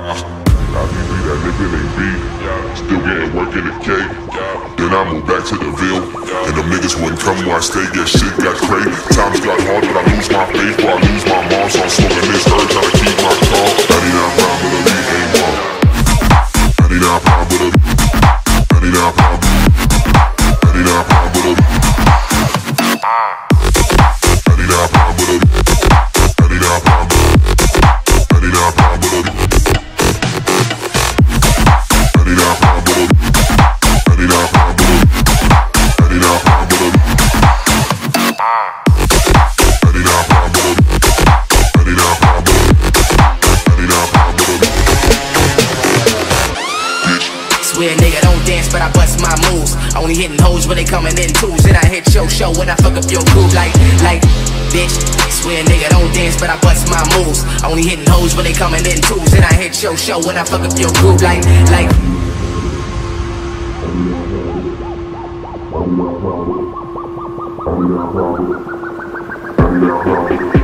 be that nigga named B, still getting work in the K. Then I moved back to the Ville, and them niggas wouldn't come where I stay. Yeah, shit got crazy. Times got hard, but I lose my faith, or I lose my mom. So I'm smoking this herb, trying to keep my calm. 99 pound, but a lead ain't wrong. 99 pound, but a 99 pound, 99 pound, but a 99 pound, but a 99 pound, 99 pound, but a 99 pound, but a 99 pound, but a 99 pound, but a 99 pound, but a 99 pound, but a 99 pound, but a bitch. Swear nigga don't dance, but I bust my moves. Only hitting hoes when they coming in twos. And I hit your show when I fuck up your groove like bitch. Swear nigga don't dance, but I bust my moves. Only hitting hoes when they coming in twos. And I hit your show when I fuck up your groove like I'm